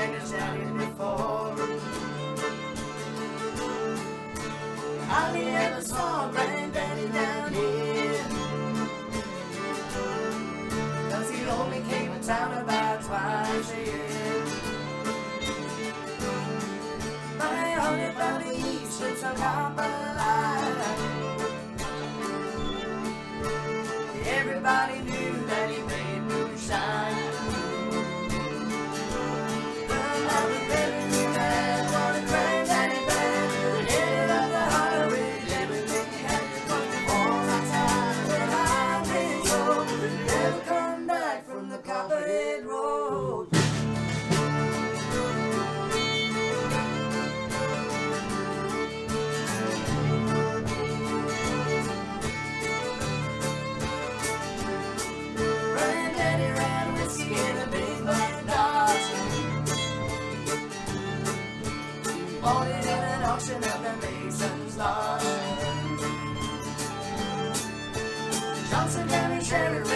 and his daddy before. Hardly ever saw Granddaddy down here, 'cause he only came to town about twice a year. But I only found the east with some Copperhead. Everybody knew that he made moonshine. Now the baby knew that what a Granddaddy band headed up the highway. Everything he had to put all that time behind control. Never come back from the Copperhead Road. Granddaddy ran whiskey in a big black Dodge. Bought it in an auction at the Mason's Lodge. Johnson County Sheriff